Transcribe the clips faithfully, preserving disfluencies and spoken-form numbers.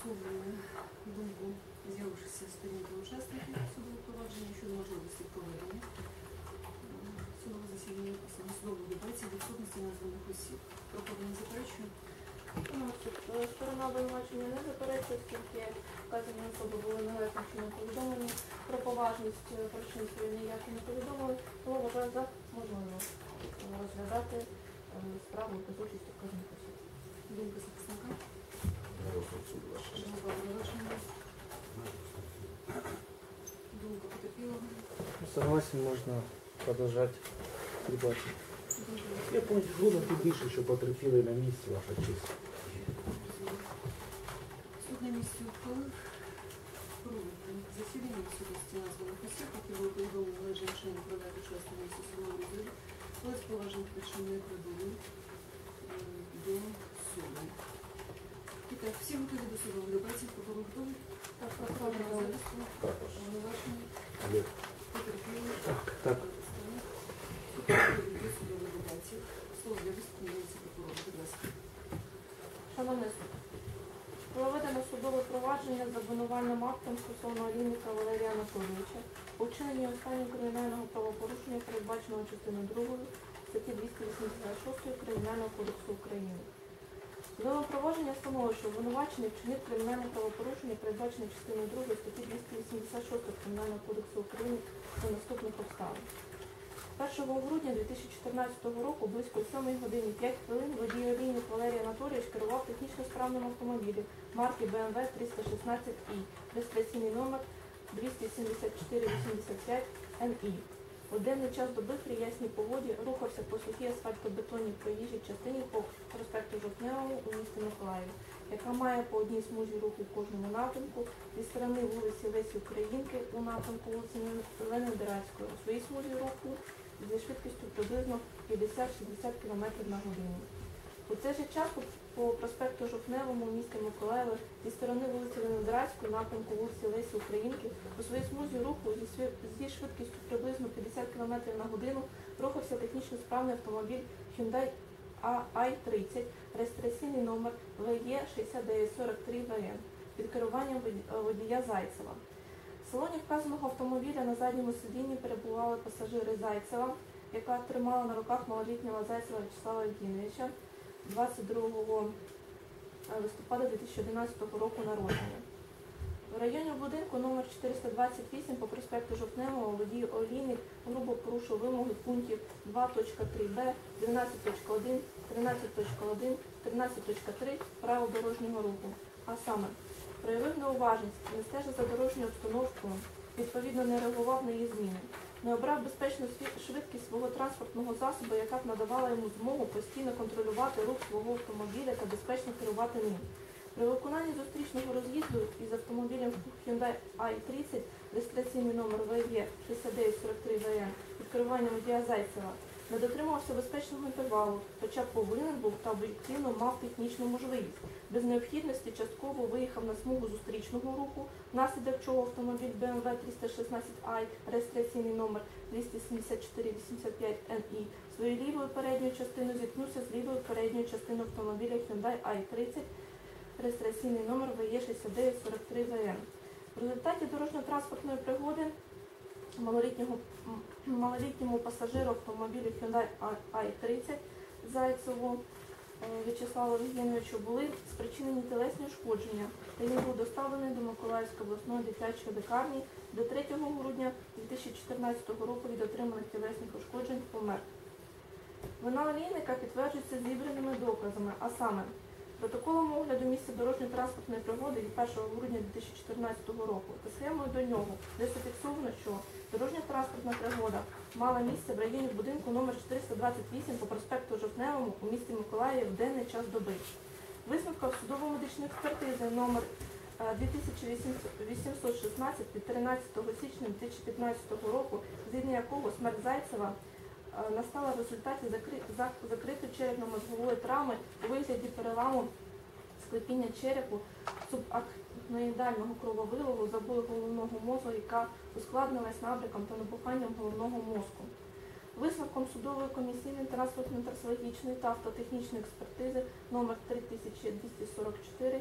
висловлює думку з'явившися сторін та учасників судового провадження щодо можливості проведення судового засідання саме судової дебатів відсутності названих осіб. Пропозиція не заперечує? Сторона обвинувачення не заперечує, оскільки вказані особи були належним чином повідомлені про поважність причин своєї ніякі не повідомили, тому вважаю за можливо розглядати справу без участі вказаних осіб. Думка захисника? Думка потерпілого? Согласен, можно продолжать дебаты. Я понял, ти більше, що потерпіли на місці, ваша честь. Суд на місці ухвалив проводити засідання в судості названих осіб, які були повідомлені належним чином про дату часу місця судового розгляду, але з поважних причин не прибули до суду. І так, всі готові до судових дебатів, прокурор готовий? Так, прокурор на записку, обвинувачення, потерпілий, Так, так. до судових дебатів. Слово для виступу надається прокурору, будь ласка. Шановний суд, проведено судове провадження з обвинувальним актом стосовно Олійника Валерія Анатолійовича у вчиненні останнього кримінального правопорушення, передбаченого частиною другої статті двісті вісімдесят шість Кримінального кодексу України. Судове провадження встановлює, що обвинувачений вчинив кримінальне правопорушення, передбачене частиною другої статті двісті вісімдесят шість Кримінального кодексу України за наступних обставин. першого грудня дві тисячі чотирнадцятого року близько сьомої години п'ять хвилин водій Олійник Валерій Анатолійович керував технічно справним автомобілем марки Б М В триста шістнадцять І, реєстраційний номер двісті сімдесят чотири вісімдесят п'ять Н І. У денний час доби при ясній погоді рухався по сухій асфальтобетонній проїжджій частині по проспекту Жовтневому у місті Миколаїв, яка має по одній смузі руху в кожному напрямку зі сторони вулиці Лесі Українки у напрямку вулиці Ленинградської у своїй смузі руху зі швидкістю приблизно п'ятдесят-шістдесят кілометрів на годину. У цей же час по проспекту Жовтневому у місті Миколаєва зі сторони вулиці Ленинградської напрямку вулиці Лесі Українки у своїй смузі руху зі швидкістю приблизно п'ятдесят кілометрів на годину рухався технічно справний автомобіль Hyundai Ай тридцять, реєстраційний номер В Е шістдесят дев'ять сорок три В Н під керуванням водія Зайцева. В салоні вказаного автомобіля на задньому сидінні перебували пасажири Зайцева, яка тримала на руках малолітнього Зайцева В'ячеслава Євгеновича двадцять другого листопада дві тисячі одинадцятого року народження. В районі будинку номер чотириста двадцять вісім по проспекту Жовтневого водій Олійник грубо порушив вимоги пунктів два точка три Б, дванадцять точка один, тринадцять точка один, тринадцять точка три правил дорожнього руху, а саме проявив неуважність, не стежив за дорожньою обстановкою, відповідно не реагував на її зміни, не обрав безпечну швидкість свого транспортного засобу, яка б надавала йому змогу постійно контролювати рух свого автомобіля та безпечно керувати ним. При виконанні зустрічного роз'їзду із автомобілем Hyundai Ай тридцять, реєстраційний номер В Е шістдесят дев'ять сорок три В Н під керуванням водія Зайцева, не дотримувався безпечного інтервалу, хоча повинен був та об'єктивно мав технічну можливість. Без необхідності частково виїхав на смугу зустрічного руху, внаслідок чого автомобіль Б М В триста шістнадцять Ай, реєстраційний номер двісті сімдесят чотири вісімдесят п'ять Н І, своєю лівою передньою частиною зіткнувся з лівою передньою частиною автомобіля Hyundai Ай тридцять, реєстраційний номер В Е шістдесят дев'ять сорок три В Н. В результаті дорожньо-транспортної пригоди малолітньому пасажиру автомобілю Hyundai Ай тридцять Зайцеву В'ячеславу Євгеновичу були спричинені тілесні ушкодження, та він був доставлений до Миколаївської обласної дитячої лікарні, до третього грудня дві тисячі чотирнадцятого року від отриманих тілесних ушкоджень помер. Вина Олійника підтверджується зібраними доказами, а саме протоколом огляду місця дорожньо-транспортної пригоди від першого грудня дві тисячі чотирнадцятого року та схемою до нього, де зафіксовано, що дорожньо-транспортна пригода мала місце в районі будинку номер чотириста двадцять вісім по проспекту Жовтневому у місті Миколаїв в денний час доби. Висновка судово-медичної експертизи номер дві тисячі вісімсот шістнадцять від тринадцятого січня дві тисячі п'ятнадцятого року, згідно якого смерть Зайцева настала в результаті закритої черепно-мозгової травми у вигляді переламу склепіння черепу, субакноїдального крововиливу, забою головного мозку, яка ускладнилась набряком та набуханням головного мозку. Висновком судової комісійної транспортно-трасологічної та автотехнічної експертизи номер три тисячі двісті сорок чотири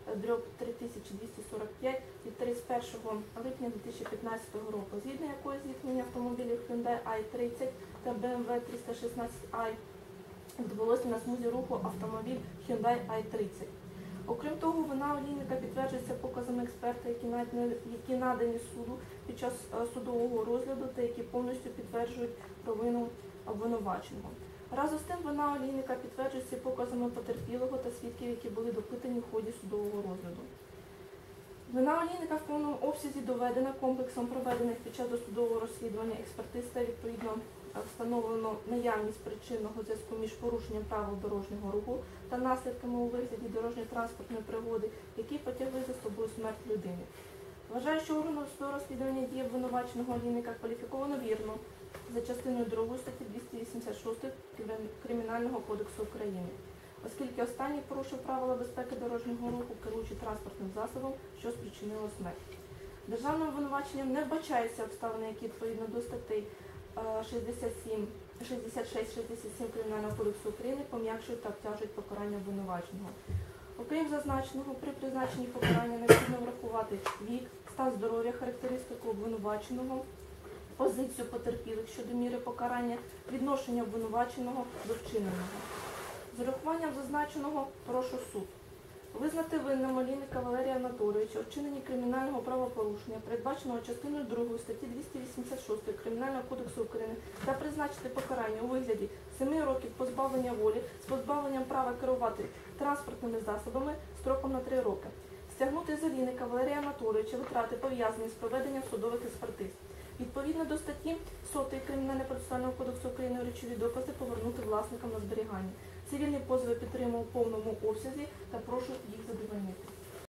дроб три тисячі двісті сорок п'ять від тридцять першого липня дві тисячі п'ятнадцятого року, згідно якої зіткнення автомобілів Hyundai ай тридцять та бе ем ве триста шістнадцять ай відбулося на смузі руху автомобіль Hyundai ай тридцять. Окрім того, вина олійника підтверджується показами експерта, які надані, які надані суду під час е, судового розгляду та які повністю підтверджують провину обвинуваченого. Разом з тим, вина олійника підтверджується показами потерпілого та свідків, які були допитані в ході судового розгляду. Вина олійника в повному обсязі доведена комплексом проведених під час досудового розслідування експертиз та відповідно встановлено наявність причинного зв'язку між порушенням правил дорожнього руху та наслідками у вигляді дорожньо-транспортної пригоди, які потягли за собою смерть людини. Вважаю, що органом судового розслідування дії обвинуваченого олійника кваліфіковано вірно за частиною другої статті двісті вісімдесят шість Кримінального кодексу України, оскільки останній порушив правила безпеки дорожнього руху, керуючи транспортним засобом, що спричинило смерть. Державним обвинуваченням не вбачаються обставини, які відповідно до статей шістдесят сім, шістдесят шість, шістдесят сім Кримінального кодексу України пом'якшують та обтяжують покарання обвинуваченого. Окрім зазначеного, при призначенні покарання необхідно врахувати вік, стан здоров'я, характеристику обвинуваченого, позицію потерпілих щодо міри покарання, відношення обвинуваченого до вчиненого. З урахуванням зазначеного прошу суд визнати винним олійника Валерія Анатолійовича у вчиненні кримінального правопорушення, передбаченого частиною другої статті двісті вісімдесят шість Кримінального кодексу України, та призначити покарання у вигляді семи років позбавлення волі з позбавленням права керувати транспортними засобами строком на три роки. Стягнути з олійника Валерія Анатолійовича витрати, пов'язані з проведенням судових експертиз. Відповідно до статті сто Кримінально-процесуального кодексу України речові докази повернути власникам на зберігання. Цивільні позови підтримую у повному обсязі та прошу їх задовольнити.